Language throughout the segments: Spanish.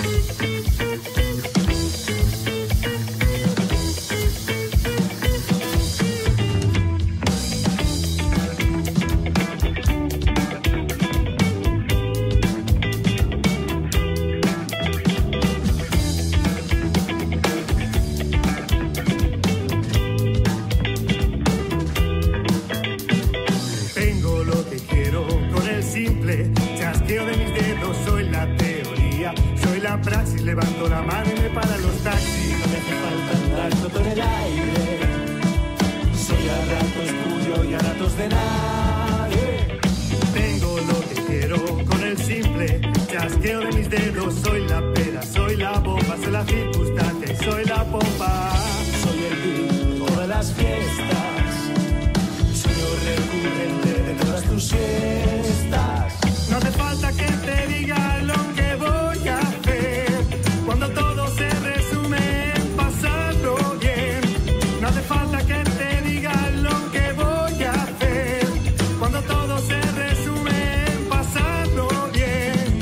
Praxis, levanto la mano y me paran los taxis. No me hace falta andar todo en el aire. Soy a ratos tuyo y a ratos de nadie. Tengo lo que quiero con el simple chasqueo de mis dedos. Soy la pera, soy la bomba, soy la circunstancia y soy la pompa. Soy el beat de todas las fiestas, sueño recurrente de todas tus siestas. No hace falta que te diga lo que voy a hacer cuando todo se resume en pasarlo bien. No hace falta que te diga lo que voy a hacer cuando todo se resume en pasarlo bien.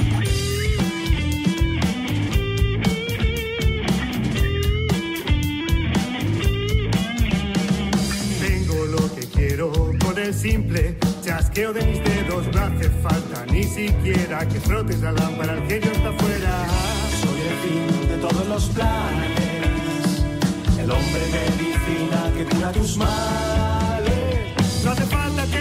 Tengo lo que quiero con el simple chasqueo de mis dedos. No hace falta ni siquiera que frotes la lámpara, el genio está afuera. Soy el fin de todos los planes, el hombre medicina que cura tus males. No hace falta